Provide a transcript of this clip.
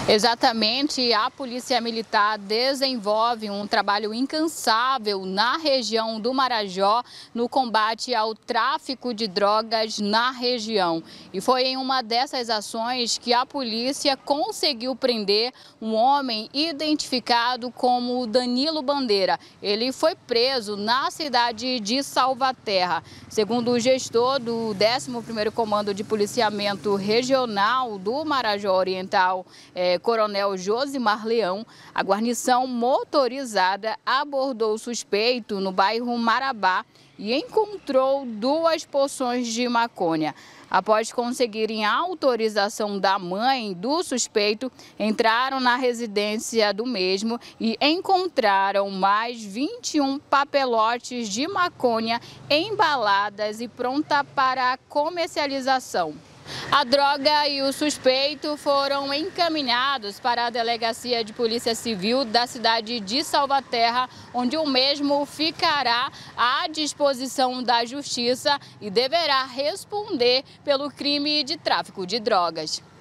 Exatamente, a Polícia Militar desenvolve um trabalho incansável na região do Marajó no combate ao tráfico de drogas na região. E foi em uma dessas ações que a polícia conseguiu prender um homem identificado como Danilo Bandeira. Ele foi preso na cidade de Salvaterra. Segundo o gestor do 11º Comando de Policiamento Regional do Marajó Oriental, Coronel Josimar Leão, a guarnição motorizada abordou o suspeito no bairro Marabá e encontrou 2 porções de maconha. Após conseguirem a autorização da mãe do suspeito, entraram na residência do mesmo e encontraram mais 21 papelotes de maconha embaladas e pronta para a comercialização. A droga e o suspeito foram encaminhados para a Delegacia de Polícia Civil da cidade de Salvaterra, onde o mesmo ficará à disposição da Justiça e deverá responder pelo crime de tráfico de drogas.